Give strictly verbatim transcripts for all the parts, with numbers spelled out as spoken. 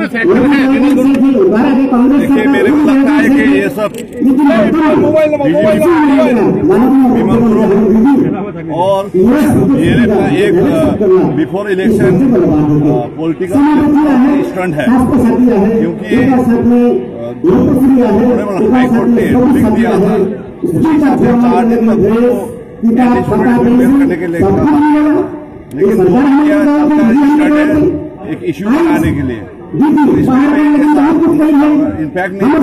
में फैक्टर है। देखिए, मेरे को लगता है कि ये सब विमल ग्रुप और ये एक बिफोर इलेक्शन पॉलिटिकल स्टंट है, क्योंकि हाई कोर्ट ने लिख दिया था उसी हिसाब से चार दिन में करने के लिए, लेकिन एक इश्यू बनाने के लिए इम्पैक्ट नहीं,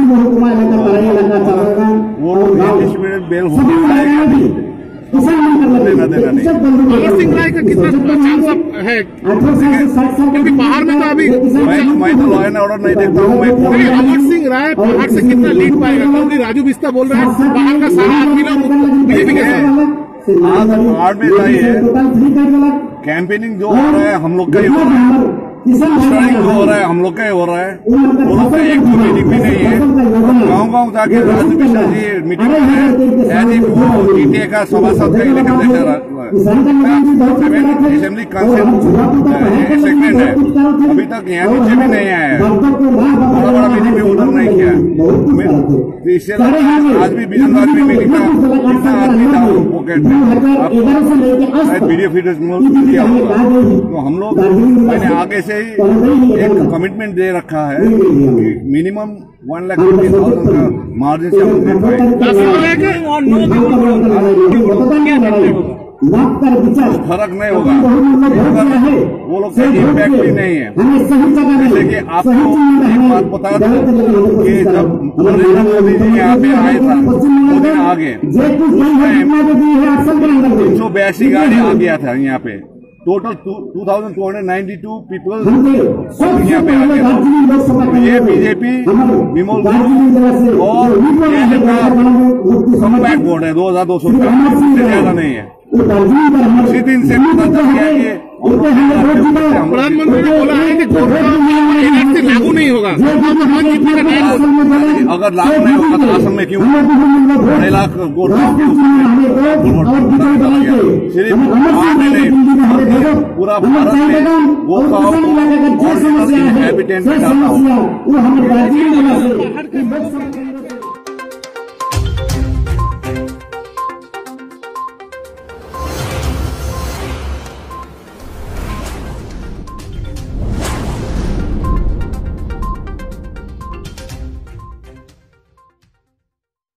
वो एंटीसिपेटेड बेल हो जाएगा, देना देना नहीं। अमर सिंह राय का कितना चांस है, क्योंकि बाहर में तो अभी मैं तो लॉ एंड ऑर्डर नहीं देखता हूँ। मैं अमर सिंह राय बाहर से कितना लीड पाएगा, क्योंकि राजू बिस्ता बोल रहे हैं बाहर का सारा आदमी लोग बीजेपी के साथ आज वार्ड में चाहिए। कैंपेनिंग जो हो रहा है हम लोग का ही हो रहा है, स्टडिंग जो हो रहा है हम लोग का ही हो रहा है, वो लोग का एक दो मीटिंग भी नहीं है। गाँव गाँव जाके राजू बिस्ता जी मीटिंग में टीटीए का सभासद का इलेक्शन असेंबली सेगमेंट है, अभी तक यहाँ नीचे भी नहीं आया है, बड़ा बड़ा मीटिंग भी उधर नहीं किया। इससे आज भी बिजनबाग में मीटिंग था, कितना आदमी था पॉकेट में, वीडियो फीटेज किया होगा। तो हम लोग मैंने आगे से ही एक कमिटमेंट दे रखा है, minimum one lakh fifty thousand का मार्जिन से हम दे पाएंगे। फर्क नहीं होगा, वो लोग का इम्पैक्ट भी नहीं है। जैसे कि आपको एक बात बता दूं कि जब नरेंद्र मोदी जी यहाँ पे आए था दो दिन आगे, तीन सौ बयासी गाड़ी आ गया था यहाँ पे, total two thousand two hundred ninety two people यहाँ पे आ गया था। ये बीजेपी विमल और कम बैक बोर्ड है, दो हजार दो सौ रुपया से ज्यादा नहीं है। उसी दिन से पता चल गया कि प्रधानमंत्री ने बोला है कि एनआरसी लागू नहीं होगा, अगर लागू नहीं होगा तो असम में क्यों ढाई लाख वोट सिर्फ पूरा भारत में वो हैबिटेंट